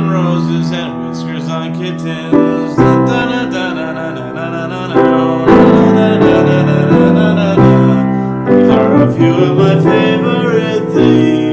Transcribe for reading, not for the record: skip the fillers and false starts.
on roses and whiskers on kittens. These are a few of my favorite things.